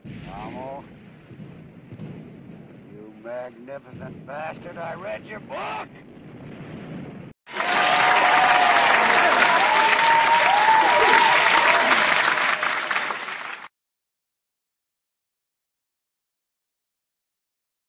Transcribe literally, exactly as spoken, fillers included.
Amo, you magnificent bastard, I read your book!